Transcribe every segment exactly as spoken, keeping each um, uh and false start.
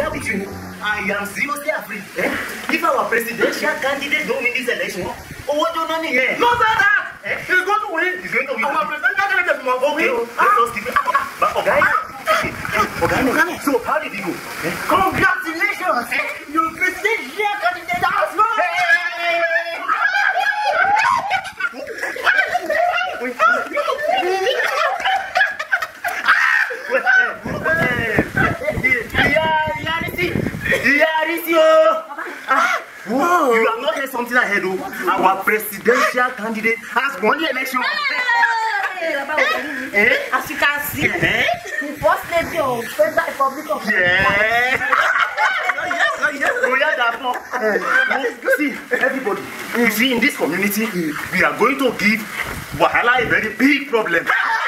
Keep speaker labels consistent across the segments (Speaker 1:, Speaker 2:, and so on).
Speaker 1: share with you, I am seriously afraid. Eh? If our presidential candidate don't win this election, oh, what do you know here?
Speaker 2: No, sir, that.
Speaker 1: Eh?
Speaker 2: He's going to win.
Speaker 1: He's going to win.
Speaker 2: Our presidential candidate is more.
Speaker 1: Okay, let us give it. But okay, okay. So how did he go? Eh?
Speaker 2: Congratulations. Eh? Your presidential candidate has won.
Speaker 1: Wow. You have not heard something ahead. Our presidential candidate has won the election.
Speaker 3: Eh? As you can see,
Speaker 1: Eh?
Speaker 3: the first lady of Federal Republic of
Speaker 1: Yes. Oh, yeah, that's not. Uh, see, everybody, you see, in this community, we are going to give Wahala a very big problem.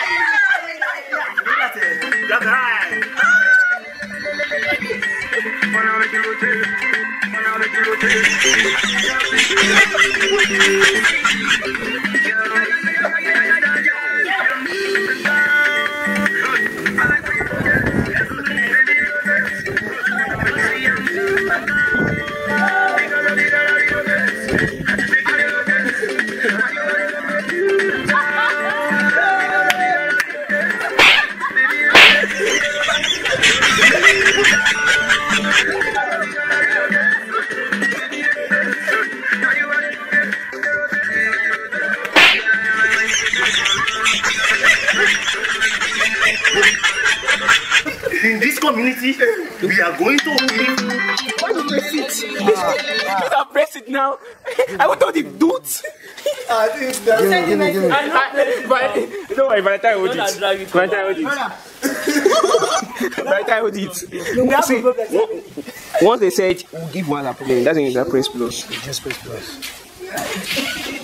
Speaker 1: That's right. In this community, we are going to give.
Speaker 4: Why don't you press it? You can press it now. I want all the dudes.
Speaker 2: I think that's
Speaker 3: Give me, give me, give me.
Speaker 4: Don't worry, by the time I hold it. By the time I hold it. By the time I hold it. See, once they said we'll give one, that's when you press plus.
Speaker 2: just press plus.